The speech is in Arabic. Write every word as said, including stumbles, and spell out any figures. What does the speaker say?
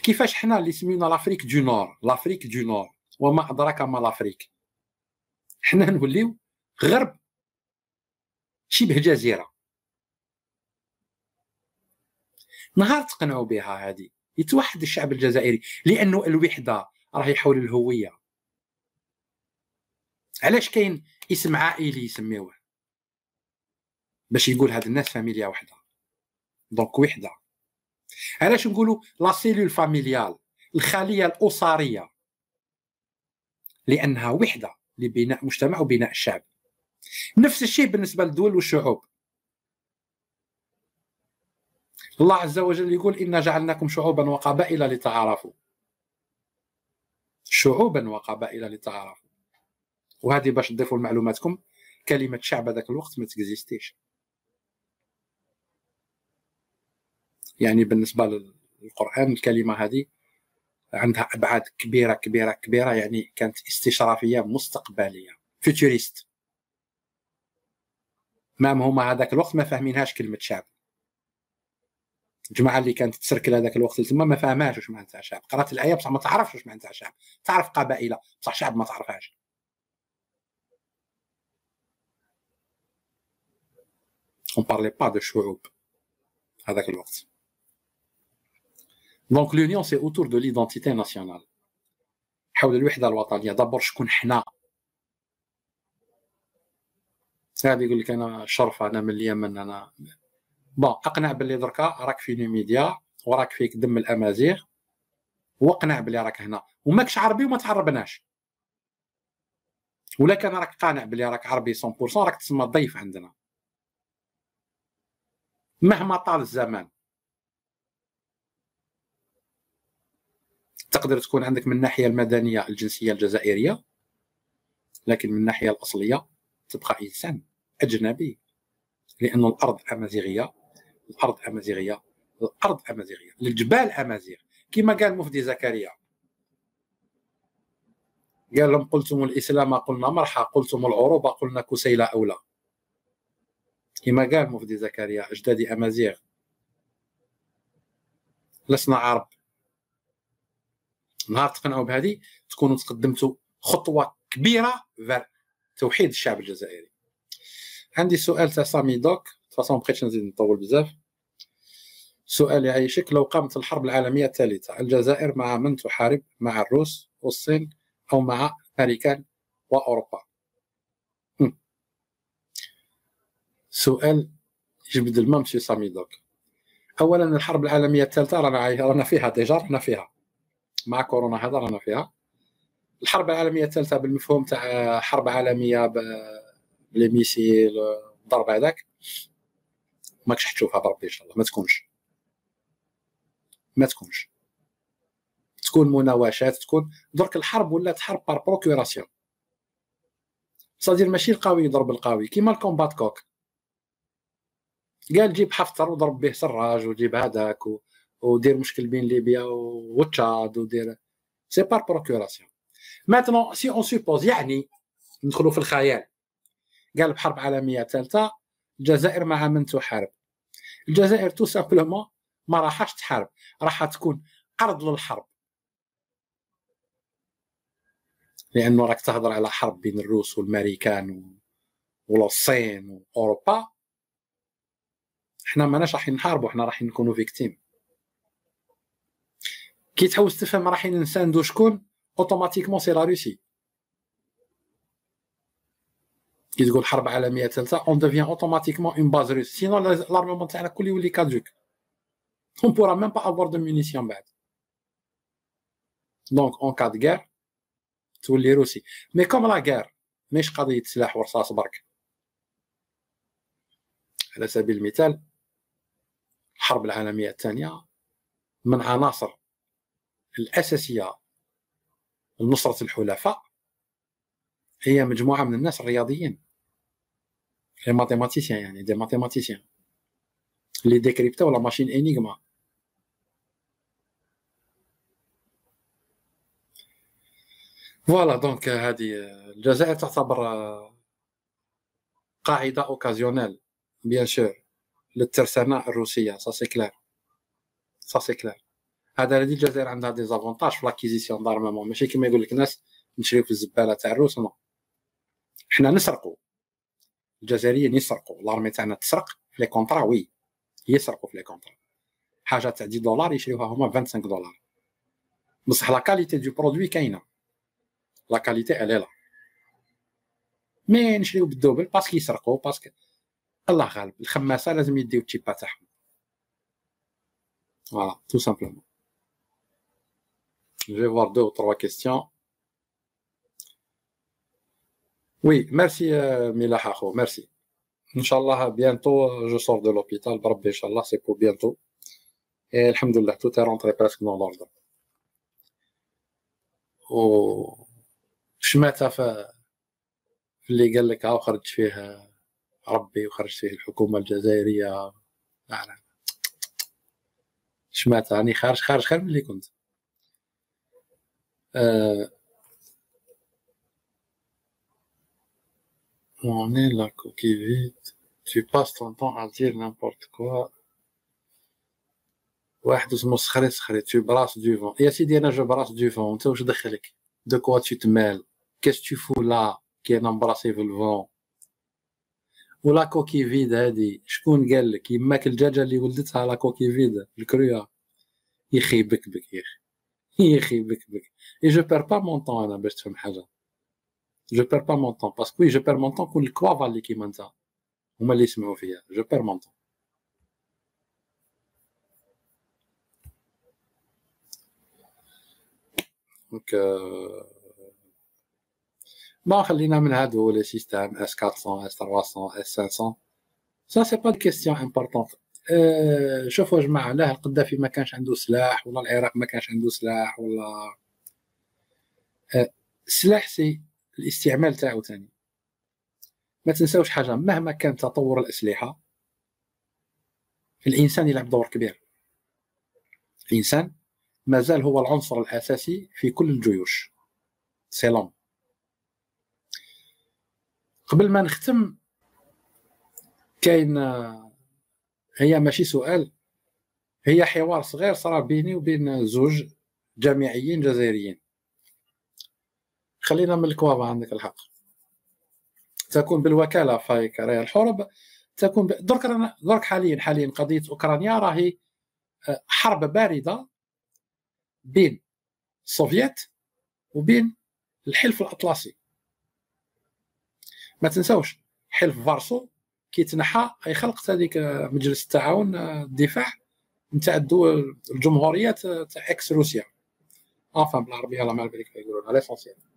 كيفاش حنا اللي سميونا لافريك دو نور، لافريك دو نور وما ادراك ما لافريك، حنا نوليو غرب شبه جزيره. نهار تقنعوا بها هذه يتوحد الشعب الجزائري، لانه الوحده راهي حول الهويه. علاش كاين اسم عائلي يسميوه؟ باش يقول هاد الناس فاميليا وحده، دونك وحده. علاش نقولوا لا سيلول فاميليال، الخليه الاسريه؟ لانها وحده لبناء مجتمع وبناء الشعب. نفس الشيء بالنسبه للدول والشعوب. الله عز وجل يقول إنا جعلناكم شعوبا وقبائل لتعارفوا، شعوبا وقبائل لتعارفوا. وهذه باش تضيفوا لمعلوماتكم، كلمه شعب هذاك الوقت ما تكزيستيش. يعني بالنسبه للقران الكلمه هذه عندها ابعاد كبيره كبيره كبيره، يعني كانت استشرافيه مستقبليه فيوتوريست. ما هما هذاك الوقت ما فاهمينهاش كلمه شعب. الجماعه اللي كانت تسركل هذاك الوقت تما ما فاهماش واش معناتها شعب، قرات الايه بصح ما تعرفش واش معناتها شعب، تعرف قبائل بصح شعب ما تعرفهاش. on parlait pas de شعوب هذاك الوقت. donc l'union c'est autour de l'identité nationale، حول الوحده الوطنيه. دابور شكون حنا؟ هذا يقول لك انا شرف، انا من اليمن، انا بون اقنع باللي دركا راك في نيميديا وراك فيك دم الامازيغ، واقنع باللي راك هنا وماكش عربي وما تعربناش. ولا كان راك قانع باللي راك عربي مية بالمية راك تسمى ضيف عندنا مهما طال الزمان. تقدر تكون عندك من الناحيه المدنيه الجنسيه الجزائريه، لكن من الناحيه الاصليه تبقى انسان اجنبي، لأن الارض امازيغيه، الارض امازيغيه، الارض امازيغيه، الجبال امازيغ. كما قال مفدي زكريا، قال لهم قلتم الاسلام قلنا مرحى، قلتم العروبه قلنا كسيلة اولى. كما قال مفدي زكريا اجدادي امازيغ، لسنا عرب. نهار تقنعوا بهذه تكونوا تقدمتوا خطوه كبيره في توحيد الشعب الجزائري. عندي سؤال تاع سامي دوك، فاصون بقيتش نزيد نطول بزاف. سؤال يعيشك، لو قامت الحرب العالميه الثالثه الجزائر مع من تحارب؟ مع الروس والصين او مع الامريكان واوروبا؟ هم. سؤال يجبد الماء مسيو سامي دوك. اولا الحرب العالميه الثالثه رانا رانا فيها ديجا، رانا فيها مع كورونا هذا رانا فيها. الحرب العالميه الثالثه بالمفهوم تاع حرب عالميه لي ميسيل الضرب هذاك ماكش تشوفها بربي ان شاء الله، ما تكونش ما تكونش تكون مناوشات، تكون درك الحرب ولات حرب بار بروكوراسيون. صدير ماشي القوي يضرب القوي كيما الكومبات كوك، قال جيب حفتر وضرب به سراج وجيب هذاك و... ودير مشكل بين ليبيا وتشاد ودير سي بار بروكوراسيون. ماتنون سي اون سوبوز، يعني ندخلوا في الخيال، قال بحرب عالميه ثالثه الجزائر مع من تحارب؟ الجزائر تو سامبلومون ما راحش تحارب، راح تكون ارض للحرب، لانه راك تهضر على حرب بين الروس والامريكان والصين واوروبا. احنا ماناش راح نحاربوا، احنا راح نكونوا فيكتيم. كي تحوس تفهم راح نساندو شكون، اوتوماتيكمون سي لا روسي. كي تقول حرب عالميه ثالثه اون ديفيان اوتوماتيكمون اون باز روس، سينو لارممون تاعنا كل يولي كادوك، on pourra même pas avoir de munitions بعد. دونك اون كاد غير تولي روسي. مي كوم لا غير ماشي قضيه سلاح ورصاص برك. على سبيل المثال الحرب العالميه الثانيه من عناصر الاساسيه لنصره الحلفاء هي مجموعه من الناس الرياضيين، لي ماتيماتيسيان، يعني دي ماتيماتيسيان اللي ديكريبتاو لا ماشين انيغما. فوالا دونك هذه الجزائر تعتبر قاعده اوكازيونيل بيان سور للترسانه الروسيه، سا سي كلير، سا سي كلير. هذا الذي الجزائر عندها دي زافونتاج في لاكيزيسيون دارمامون، ماشي كيما يقول لك الناس نشريو في الزباله تاع الروس. نو، حنا نسرقوا، الجزائريين يسرقوا، لارمي تاعنا تسرق في لي كونطرا. وي يسرقوا في لي كونطرا، حاجه تاع عشرة دولار يشريوها هما خمسة وعشرين دولار، بصح لا كاليتي دو برودوي كاينه، لا كاليتي الي لا، مي نشريو بالدوبل باسكو يسرقوا، باسكو الله غالب الخماسه لازم يديو التشيبا تاعهم. فوالا تو سامبلومون. Je vais voir deux ou trois questions. Oui, merci euh, Milah Akho, merci. Inch'Allah, bientôt je sors de l'hôpital. Barbi, Inch'Allah, c'est pour bientôt. Et alhamdoulilah, tout est rentré presque dans l'ordre. و شمعتها في اللي قال لك ها خرج فيه ربي وخرج فيه الحكومة الجزائرية. لا شمعتها راني خارج خارج خير من اللي كنت. أه... On est la coquille vide. Tu passes ton temps à dire n'importe quoi. واحد اسمه سخري سخري. Tu brasses du vent. يا سيدي أنا جو براس du vent. أنت واش دخلك؟ De quoi tu te mêles? Qu'est-ce que tu fous là qui est embrassé في الفون؟ ولا كوكي فيد هادي شكون قال لك؟ يماك الدجاجة اللي ولدتها لا كوكي فيد الكرويا. يخي بك بك يا اخي، يخي بك بك. اي جو بير با مون طون انا باش تفهم حاجه، جو بير با مون طون باسكو جو بير مون طون كون الكوافا اللي كيما انت هما اللي يسمعوا فيا، جو بير مون طون. دونك ما خلينا من هادو لي سيستيم اس أربعمية اس ثلاثمية اس خمسمية، سا سي با دي كيستيون امبورطونط. أه شوفوا يا جماعه، لا القذافي ما كانش عنده سلاح، ولا العراق ما كانش عنده سلاح، ولا أه السلاح سي الاستعمال تاعو ثاني. ما تنساوش حاجه، مهما كان تطور الاسلحه الانسان يلعب دور كبير. الانسان مازال هو العنصر الاساسي في كل الجيوش. سلام. قبل ما نختم، كاين هي ماشي سؤال، هي حوار صغير صرا بيني وبين زوج جامعيين جزائريين. خلينا من الكوابا، عندك الحق. تكون بالوكاله في كرايا الحرب، تكون ب... درك درك حاليا حاليا قضيه اوكرانيا راهي حرب بارده بين السوفيات وبين الحلف الاطلسي. ما تنساوش حلف فارسو كي تنحى اي خلقت هذيك مجلس التعاون الدفاع نتاع الدول الجمهوريات تاع اكس روسيا، افهم بالعربيه الله ما بالك يقولوا على ليسونسيال.